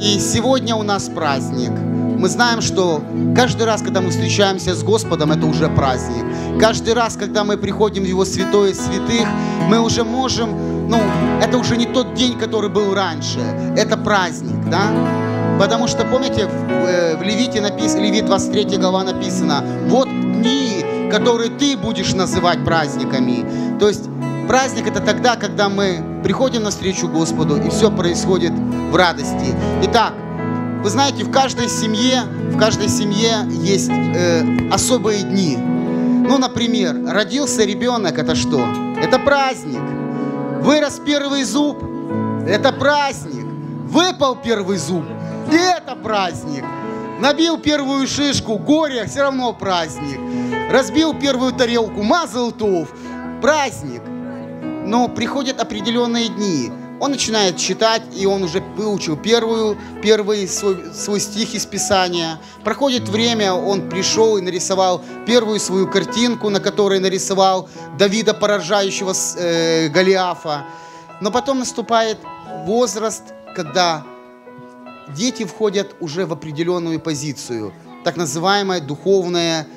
И сегодня у нас праздник. Мы знаем, что каждый раз, когда мы встречаемся с Господом, это уже праздник. Каждый раз, когда мы приходим в Его святое святых, мы уже можем, это уже не тот день, который был раньше. Это праздник, да? Потому что, помните, в Левите написано, Левит 23 глава написано, вот дни, которые ты будешь называть праздниками. То есть праздник — это тогда, когда мы приходим навстречу Господу, и все происходит в радости. Итак, вы знаете, в каждой семье есть особые дни. Например, родился ребенок — это что? Это праздник. Вырос первый зуб — это праздник. Выпал первый зуб — и это праздник. Набил первую шишку — горе, все равно праздник. Разбил первую тарелку — мазал тов — праздник. Но приходят определенные дни. Он начинает читать, и он уже выучил первый свой стих из Писания. Проходит время, он пришел и нарисовал первую свою картинку, на которой нарисовал Давида, поражающего Голиафа. Но потом наступает возраст, когда дети входят уже в определенную позицию, так называемая духовная.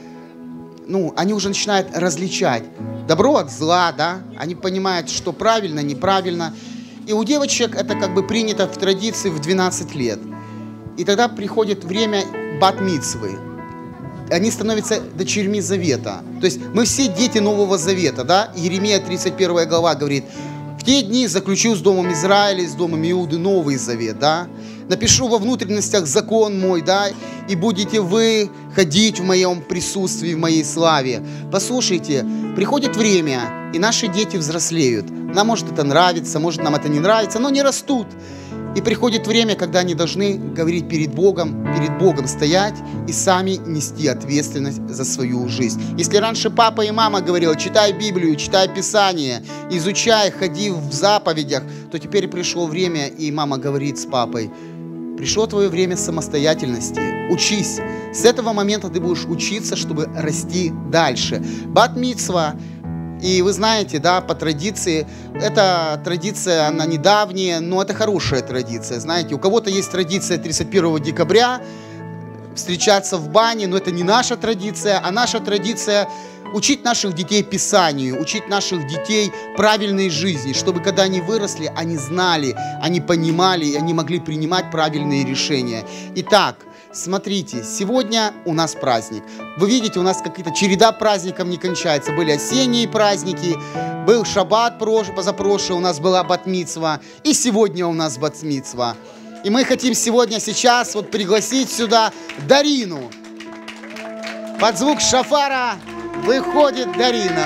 Они уже начинают различать добро от зла, да? Они понимают, что правильно, неправильно. И у девочек это принято в традиции в 12 лет. И тогда приходит время бат-мицвы. Они становятся дочерьми завета. То есть мы все дети Нового Завета, да? Иеремия 31 глава говорит: в те дни заключу с домом Израиля и с домом Иуды новый завет, да? Напишу во внутренностях закон мой, да? И будете вы ходить в моем присутствии, в моей славе. Послушайте, приходит время, и наши дети взрослеют. Нам может это нравится, может нам это не нравится, но не растут. И приходит время, когда они должны говорить перед Богом стоять и сами нести ответственность за свою жизнь. Если раньше папа и мама говорили: читай Библию, читай Писание, изучай, ходи в заповедях, то теперь пришло время, и мама говорит с папой: пришло твое время самостоятельности, учись. С этого момента ты будешь учиться, чтобы расти дальше. Бат-мицва. И вы знаете, да, по традиции, эта традиция, она недавняя, но это хорошая традиция. Знаете, у кого-то есть традиция 31 декабря встречаться в бане, но это не наша традиция, а наша традиция учить наших детей Писанию, учить наших детей правильной жизни, чтобы когда они выросли, они знали, они понимали, и они могли принимать правильные решения. Итак, смотрите, сегодня у нас праздник. Вы видите, у нас какая-то череда праздников не кончается. Были осенние праздники, был шаббат позапрошлый, у нас была бат-мицва, и сегодня у нас бат-мицва. И мы хотим сейчас пригласить сюда Дарину. Под звук шафара выходит Дарина.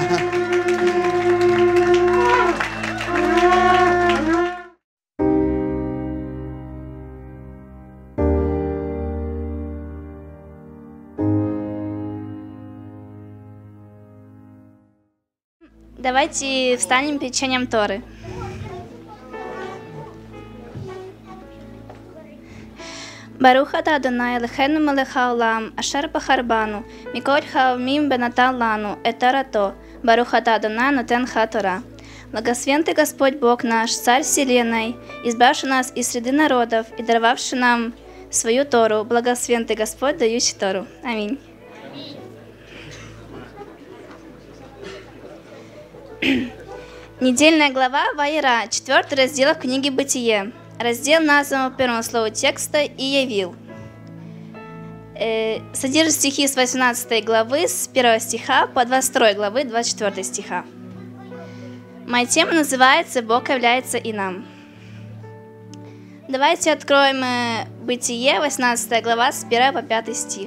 Давайте встанем перед чтением Торы. Барух ата Адонай Элохену мелех хаолам, ашер бахар бану, миколь хаамим бенатан лану, эт Торато, Барух ата Адонай нотен ха Тора. Благословен Ты, Господь Бог наш, Царь вселенной, избравший нас из среды народов и даровавший нам свою Тору. Благословен Ты, Господь, дающий Тору. Аминь. Недельная глава Ваера, 4 раздел в книге Бытие. Раздел назван по первому слову текста «И явил». Содержит стихи с 18 главы, с 1 стиха по 22 главы, 24 стиха. Моя тема называется «Бог является и нам». Давайте откроем Бытие, 18 глава, с 1 по 5 стих.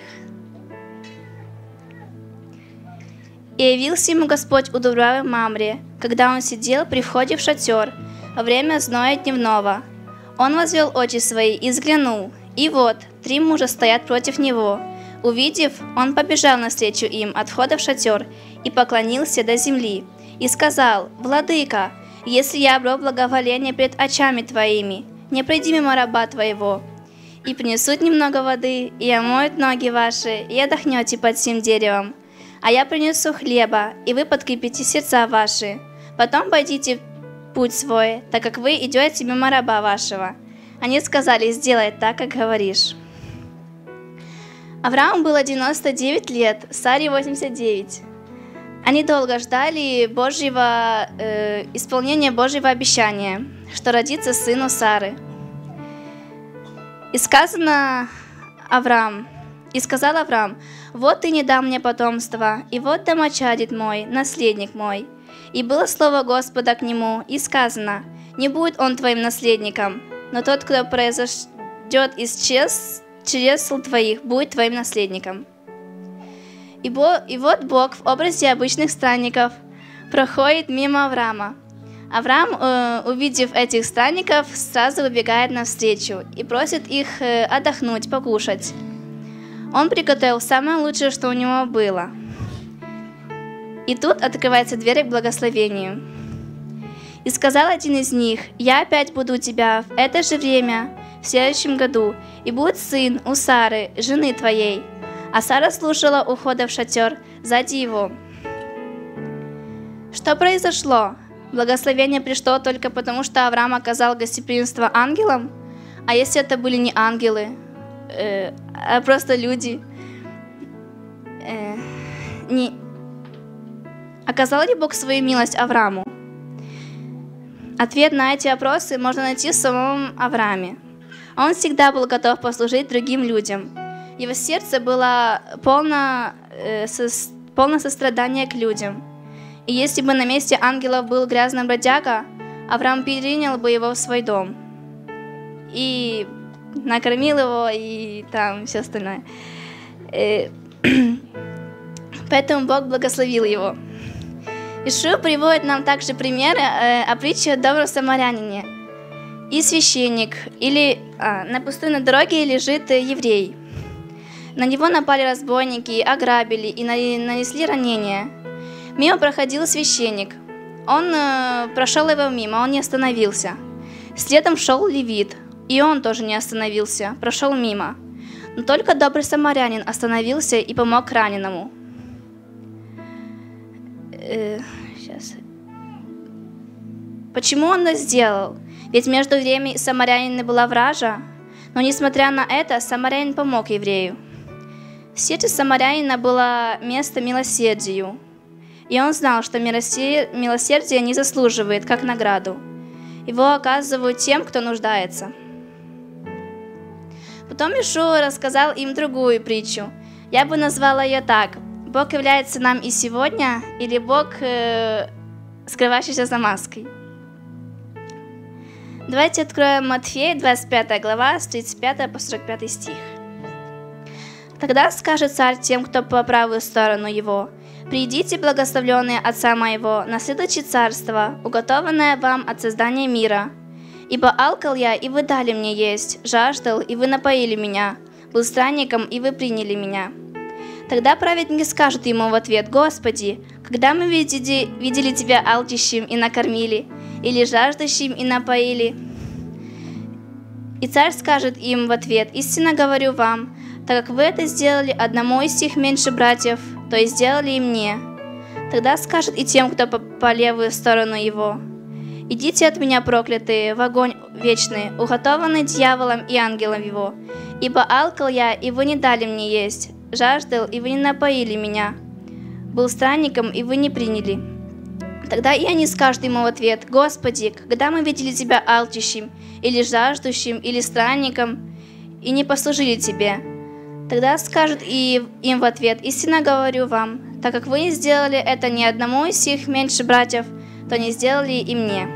«И явился ему Господь у Дубравы Мамре, когда он сидел при входе в шатер, во время зноя дневного. Он возвел очи свои и взглянул, и вот, 3 мужа стоят против него. Увидев, он побежал навстречу им от входа в шатер и поклонился до земли, и сказал: «Владыка, если я обрел благоволение пред очами твоими, не пройди мимо раба твоего. И принесут немного воды, и омоют ноги ваши, и отдохнете под сим деревом. А я принесу хлеба, и вы подкрепите сердца ваши. Потом пойдите путь свой, так как вы идете мимо раба вашего». Они сказали: сделай так, как говоришь. Аврааму было 99 лет, Саре 89. Они долго ждали исполнения Божьего обещания, что родится сын у Сары. И сказал Авраам: вот ты не дам мне потомства, и вот домочадец мой, наследник мой. И было слово Господа к нему, и сказано: не будет он твоим наследником, но тот, кто произойдет из чресл твоих, будет твоим наследником. И вот Бог в образе обычных странников проходит мимо Авраама. Авраам, увидев этих странников, сразу выбегает навстречу и просит их отдохнуть, покушать. Он приготовил самое лучшее, что у него было. И тут открывается дверь к благословению. И сказал один из них: я опять буду у тебя в это же время, в следующем году, и будет сын у Сары, жены твоей. А Сара слушала ухода в шатер сзади его. Что произошло? Благословение пришло только потому, что Авраам оказал гостеприимство ангелам? А если это были не ангелы, а просто люди? Оказал ли Бог свою милость Аврааму? Ответ на эти вопросы можно найти в самом Аврааме. Он всегда был готов послужить другим людям. Его сердце было полно сострадания к людям. И если бы на месте ангелов был грязный бродяга, Авраам принял бы его в свой дом и накормил его, и там все остальное. Поэтому Бог благословил его. Ишуа приводит нам также примеры о притче о добром самарянине. И священник, или на пустынной дороге лежит еврей. На него напали разбойники, ограбили и нанесли ранения. Мимо проходил священник. Он прошел его мимо, он не остановился. Следом шел левит, и он тоже не остановился, прошел мимо. Но только добрый самарянин остановился и помог раненому. Почему он это сделал? Ведь между евреем и самарянином была вражда. Но несмотря на это, самарянин помог еврею. В сердце самарянина было место милосердию. И он знал, что милосердие не заслуживает, как награду. Его оказывают тем, кто нуждается. Потом Ишуа рассказал им другую притчу. Я бы назвала ее так: Бог является нам и сегодня, или Бог, скрывающийся за маской. Давайте откроем Матфея, 25 глава, с 35 по 45 стих. «Тогда скажет царь тем, кто по правую сторону его: придите, благословленные Отца моего, наследуйте царство, уготованное вам от создания мира. Ибо алкал я, и вы дали мне есть, жаждал, и вы напоили меня, был странником, и вы приняли меня». Тогда праведники скажут ему в ответ: Господи, когда мы видели Тебя алчущим и накормили, или жаждущим и напоили? И царь скажет им в ответ: истинно говорю вам, так как вы это сделали одному из сих меньше братьев, то и сделали и мне. Тогда скажет и тем, кто по левую сторону его: идите от меня, проклятые, в огонь вечный, уготованный дьяволом и ангелом его. Ибо алкал я, и вы не дали мне есть, жаждал, и вы не напоили меня, был странником, и вы не приняли. Тогда и они скажут ему в ответ: Господи, когда мы видели Тебя алчущим, или жаждущим, или странником, и не послужили Тебе? Тогда скажут и им в ответ: истинно говорю вам, так как вы не сделали это ни одному из сих меньше братьев, то не сделали и мне.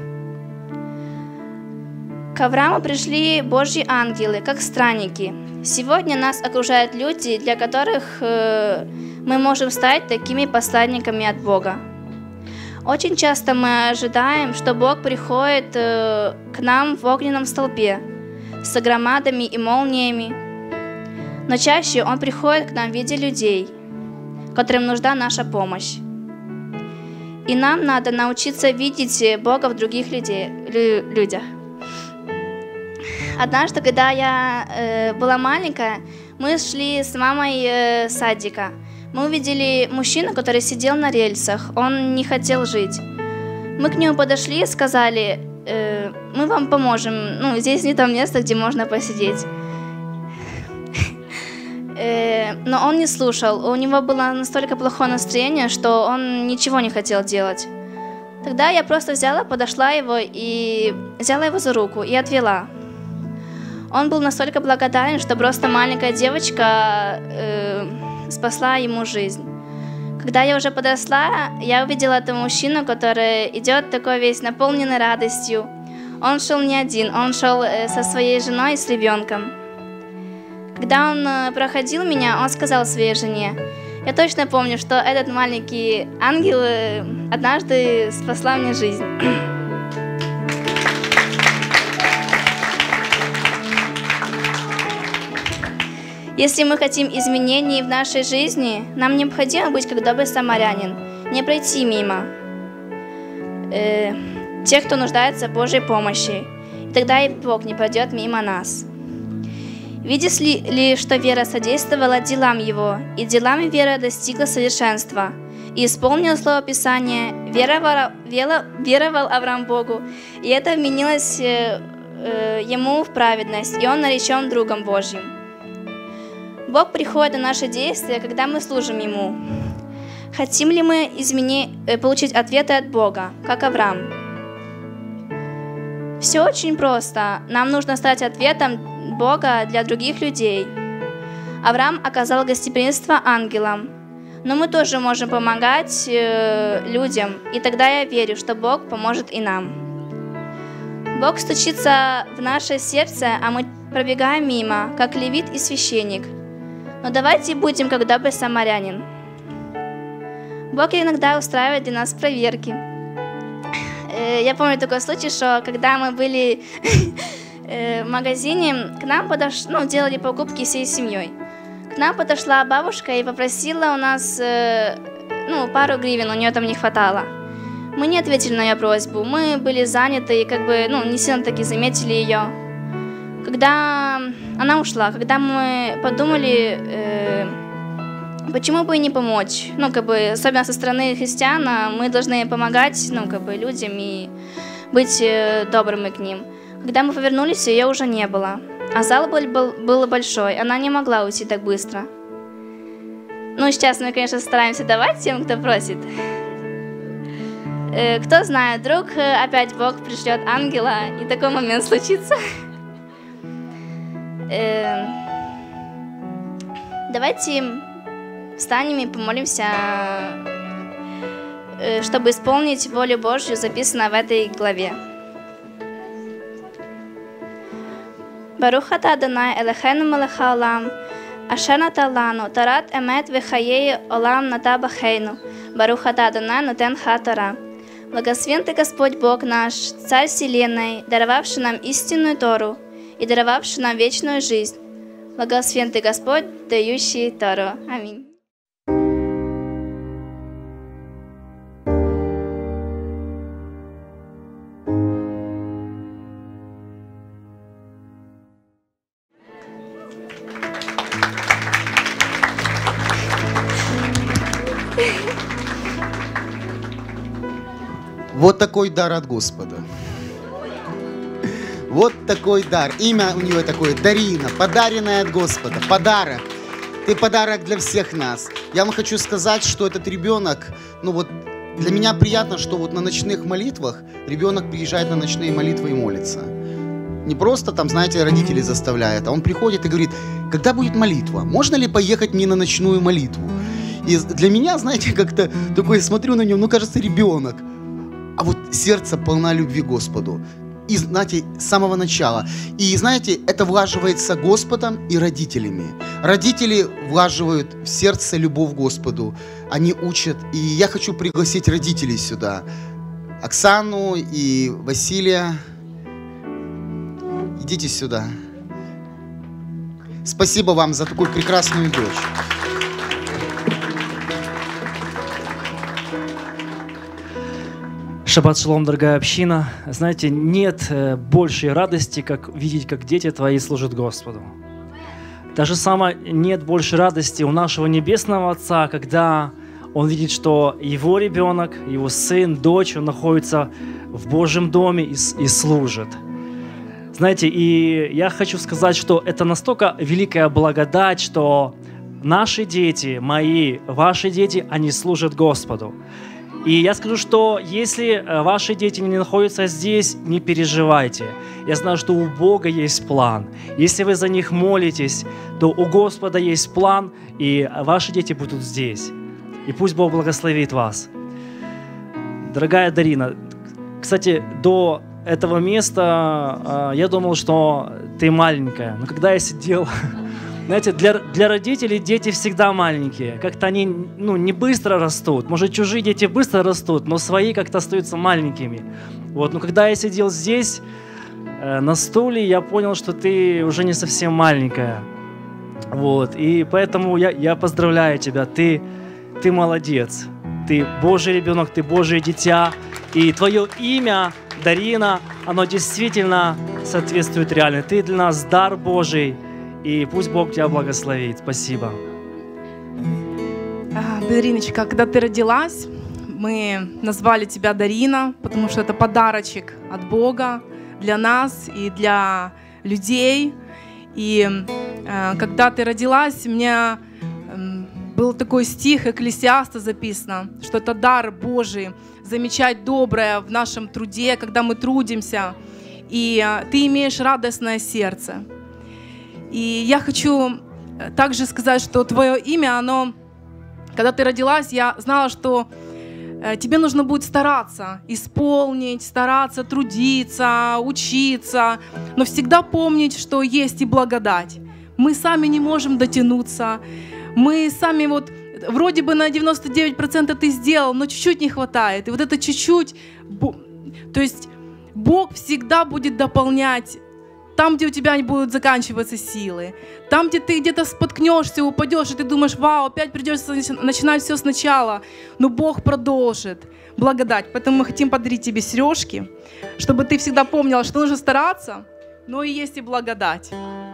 К Аврааму пришли Божьи ангелы, как странники. Сегодня нас окружают люди, для которых мы можем стать такими посланниками от Бога. Очень часто мы ожидаем, что Бог приходит к нам в огненном столбе с громадами и молниями, но чаще Он приходит к нам в виде людей, которым нужна наша помощь. И нам надо научиться видеть Бога в других людях. Однажды, когда я была маленькая, мы шли с мамой с садика. Мы увидели мужчину, который сидел на рельсах. Он не хотел жить. Мы к нему подошли и сказали: мы вам поможем. Ну, здесь не то место, где можно посидеть. Но он не слушал. У него было настолько плохое настроение, что он ничего не хотел делать. Тогда я просто подошла его и взяла его за руку и отвела. Он был настолько благодарен, что просто маленькая девочка спасла ему жизнь. Когда я уже подросла, я увидела этого мужчину, который идет такой весь наполненный радостью. Он шел не один, он шел со своей женой и с ребенком. Когда он проходил меня, он сказал своей жене: «Я точно помню, что этот маленький ангел однажды спасла мне жизнь». Если мы хотим изменений в нашей жизни, нам необходимо быть как добрый самарянин, не пройти мимо тех, кто нуждается в Божьей помощи, и тогда и Бог не пройдет мимо нас. Видишь ли, что вера содействовала делам его, и делами вера достигла совершенства, и исполнил слово Писания, веровал Авраам Богу, и это вменилось ему в праведность, и он наречен другом Божьим. Бог приходит на наши действия, когда мы служим Ему. Хотим ли мы получить ответы от Бога, как Авраам? Все очень просто. Нам нужно стать ответом Бога для других людей. Авраам оказал гостеприимство ангелам, но мы тоже можем помогать людям, и тогда я верю, что Бог поможет и нам. Бог стучится в наше сердце, а мы пробегаем мимо, как левит и священник. Но давайте будем как добрый самарянин. Бог иногда устраивает для нас проверки. Я помню такой случай, что когда мы были в магазине, к нам делали покупки всей семьей. К нам подошла бабушка и попросила у нас пару гривен, у нее там не хватало. Мы не ответили на ее просьбу, мы были заняты и не сильно таки заметили ее. Когда она ушла, когда мы подумали, почему бы и не помочь, особенно со стороны христиан, мы должны помогать, людям и быть добрыми к ним. Когда мы повернулись, ее уже не было, а зал был большой, она не могла уйти так быстро. Сейчас мы, конечно, стараемся давать тем, кто просит. Кто знает, вдруг опять Бог пришлет ангела, и такой момент случится. Давайте встанем и помолимся, чтобы исполнить волю Божью, записанную в этой главе. Барух ата Адонай Элохейну мелech хаолам, ашер натан лану торат эмет вехаей олам ната бахейну. Барух ата Адонай нотен ха Тора. Благословен Ты, Господь Бог наш, Царь вселенной, даровавший нам истинную Тору и даровавший нам вечную жизнь. Благословен Ты, Господь, дающий Тору. Аминь. Вот такой дар от Господа. Вот такой дар. Имя у нее такое — Дарина, подаренная от Господа. Подарок. Ты подарок для всех нас. Я вам хочу сказать, что этот ребенок, для меня приятно, что на ночных молитвах ребенок приезжает на ночные молитвы и молится. Не просто родители заставляют, а он приходит и говорит: когда будет молитва? Можно ли поехать мне на ночную молитву? И для меня, как-то такой смотрю на него, кажется, ребенок. А сердце полно любви к Господу. И, с самого начала. И, это влаживается Господом и родителями. Родители влаживают в сердце любовь к Господу. Они учат. И я хочу пригласить родителей сюда. Оксану и Василия. Идите сюда. Спасибо вам за такую прекрасную дочь. Шаббат шалом, дорогая община. Знаете, нет большей радости, как видеть, как дети твои служат Господу. Даже самое нет большей радости у нашего Небесного Отца, когда он видит, что его ребенок, его сын, дочь, он находится в Божьем доме и служит. Знаете, и я хочу сказать, что это настолько великая благодать, что наши дети, мои, ваши дети, они служат Господу. И я скажу, что если ваши дети не находятся здесь, не переживайте. Я знаю, что у Бога есть план. Если вы за них молитесь, то у Господа есть план, и ваши дети будут здесь. И пусть Бог благословит вас. Дорогая Дарина, кстати, до этого места я думал, что ты маленькая. Но когда я сидел... Знаете, для родителей дети всегда маленькие. Как-то они не быстро растут. Может, чужие дети быстро растут, но свои как-то остаются маленькими. Вот. Но когда я сидел здесь, на стуле, я понял, что ты уже не совсем маленькая. Вот. И поэтому я поздравляю тебя. Ты молодец. Ты Божий ребенок, ты Божие дитя. И твое имя, Дарина, оно действительно соответствует реальности. Ты для нас дар Божий. И пусть Бог тебя благословит. Спасибо. Дариночка, когда ты родилась, мы назвали тебя Дарина, потому что это подарочек от Бога для нас и для людей. И когда ты родилась, у меня был такой стих Экклесиаста записано, что это дар Божий, замечать доброе в нашем труде, когда мы трудимся, и ты имеешь радостное сердце. И я хочу также сказать, что твое имя, оно, когда ты родилась, я знала, что тебе нужно будет стараться исполнить, стараться трудиться, учиться, но всегда помнить, что есть и благодать. Мы сами не можем дотянуться, мы сами вроде бы на 99% ты сделал, но чуть-чуть не хватает. И вот это чуть-чуть, то есть Бог всегда будет дополнять там, где у тебя не будут заканчиваться силы, там, где ты где-то споткнешься, упадешь, и ты думаешь, вау, опять придется начинать все сначала, но Бог продолжит благодать. Поэтому мы хотим подарить тебе сережки, чтобы ты всегда помнила, что нужно стараться, но и есть и благодать.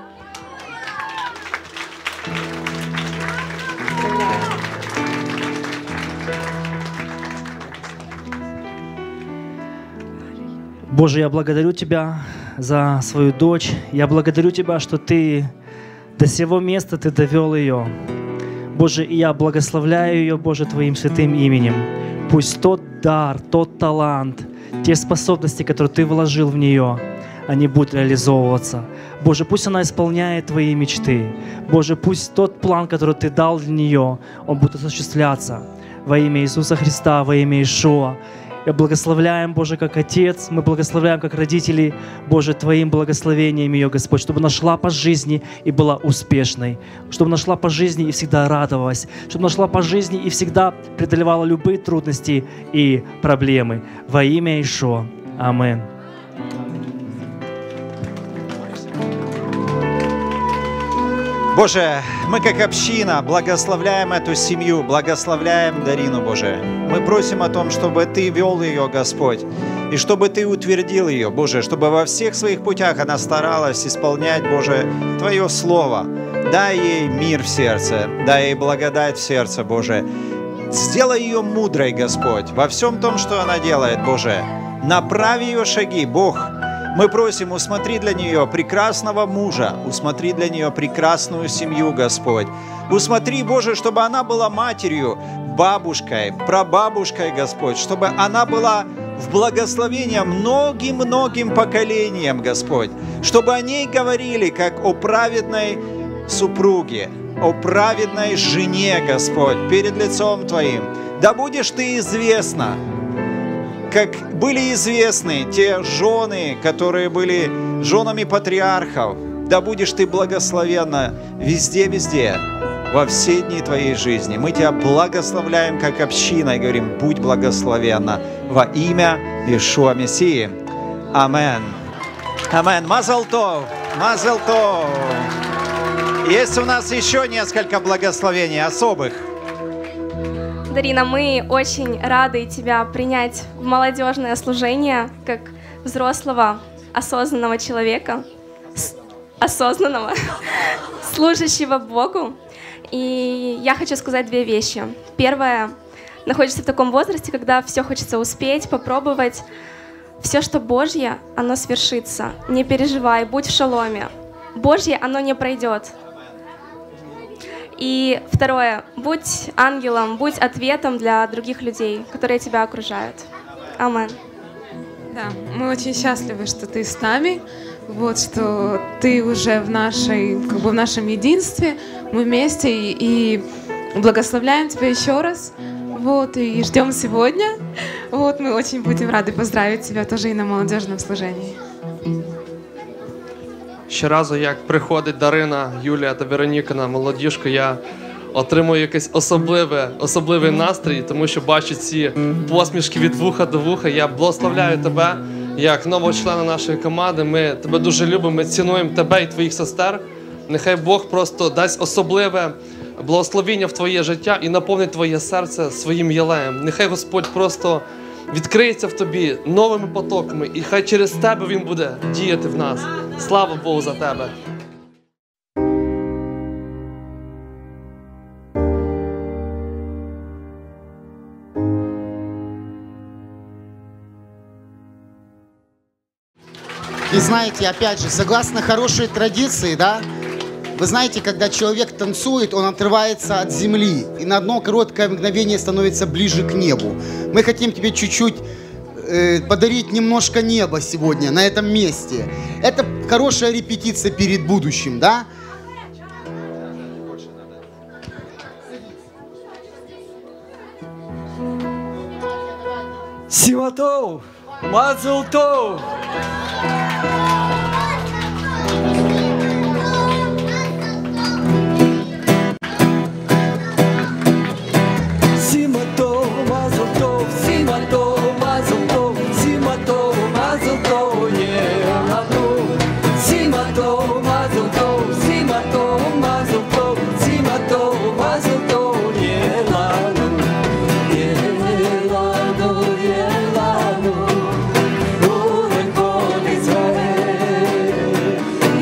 Боже, я благодарю Тебя за свою дочь. Я благодарю Тебя, что Ты до сего места Ты довел ее. Боже, и я благословляю ее, Боже, Твоим святым именем. Пусть тот дар, тот талант, те способности, которые Ты вложил в нее, они будут реализовываться. Боже, пусть она исполняет Твои мечты. Боже, пусть тот план, который Ты дал для нее, он будет осуществляться. Во имя Иисуса Христа, во имя Иешуа. И благословляем, Боже, как Отец, мы благословляем, как родители, Боже, Твоим благословением ее, Господь, чтобы она шла по жизни и была успешной, чтобы она шла по жизни и всегда радовалась, чтобы она шла по жизни и всегда преодолевала любые трудности и проблемы. Во имя Иешуа. Аминь. Боже, мы как община благословляем эту семью, благословляем Дарину, Боже. Мы просим о том, чтобы Ты вел ее, Господь, и чтобы Ты утвердил ее, Боже, чтобы во всех своих путях она старалась исполнять, Боже, Твое Слово. Дай ей мир в сердце, дай ей благодать в сердце, Боже. Сделай ее мудрой, Господь, во всем том, что она делает, Боже. Направь ее шаги, Бог. Мы просим, усмотри для нее прекрасного мужа, усмотри для нее прекрасную семью, Господь. Усмотри, Боже, чтобы она была матерью, бабушкой, прабабушкой, Господь, чтобы она была в благословение многим-многим поколениям, Господь, чтобы о ней говорили, как о праведной супруге, о праведной жене, Господь, перед лицом Твоим. Да будешь Ты известна, как были известны те жены, которые были женами патриархов. Да будешь Ты благословенна везде-везде, во все дни Твоей жизни. Мы Тебя благословляем как община и говорим, будь благословенна во имя Иешуа Мессии. Амин. Амин. Мазал тов. Мазал тов. Есть у нас еще несколько благословений особых. Дарина, мы очень рады тебя принять в молодежное служение как взрослого, осознанного человека, осознанного, служащего Богу. И я хочу сказать две вещи. Первое, находишься в таком возрасте, когда все хочется успеть, попробовать. Все, что Божье, оно свершится. Не переживай, будь в шаломе. Божье, оно не пройдет. И второе, будь ангелом, будь ответом для других людей, которые тебя окружают. Амен. Да, мы очень счастливы, что ты с нами, вот, что ты уже в нашем единстве, мы вместе и благословляем тебя еще раз, вот, и ждем сегодня, вот, мы очень будем рады поздравить тебя тоже и на молодежном служении. Щоразу, як приходить Дарина, Юлія та Вероніка на молодіжку, я отримую якийсь особливий настрій, тому що бачу ці посмішки від вуха до вуха. Я благословляю тебе як нового члена нашої команди. Ми тебе дуже любимо, ми цінуємо тебе і твоїх сестер. Нехай Бог просто дасть особливе благословіння в твоє життя і наповнить твоє серце своїм єлеєм. Нехай Господь просто відкриється в тобі новими потоками, і хай через тебе Він буде діяти в нас. Слава Богу за тебе! И знаете, опять же, согласно хорошей традиции, да, вы знаете, когда человек танцует, он отрывается от земли и на одно короткое мгновение становится ближе к небу. Мы хотим тебе чуть-чуть подарить немножко неба сегодня на этом месте. Это хорошая репетиция перед будущим, да? Симатов! Мазлтов! Симатов, Мазлтов, Симатов, Мазлтов, Симатов, Мазлтов, Елану. Симатов, Мазлтов, Симатов, Мазлтов, Симатов, Мазлтов, Елану. Елану, Елану, Улен кол Израэль.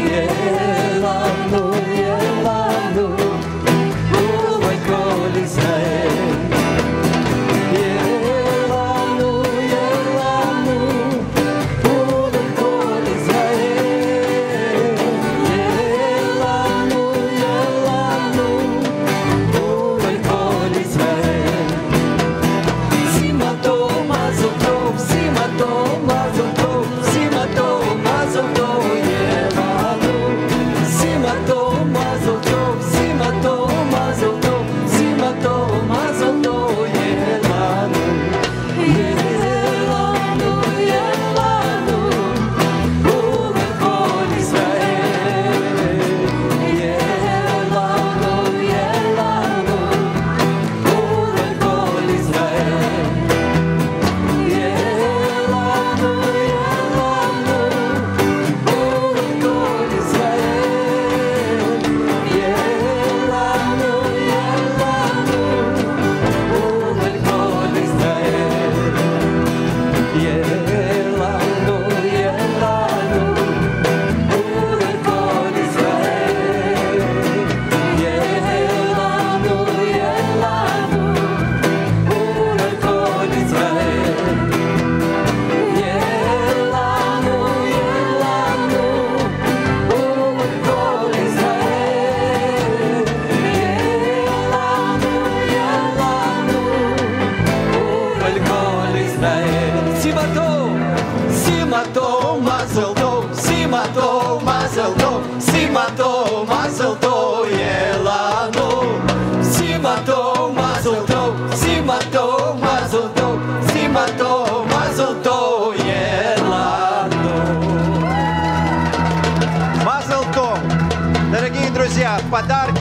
Елану, Елану, Улен кол Израэль. Дорогие друзья, подарки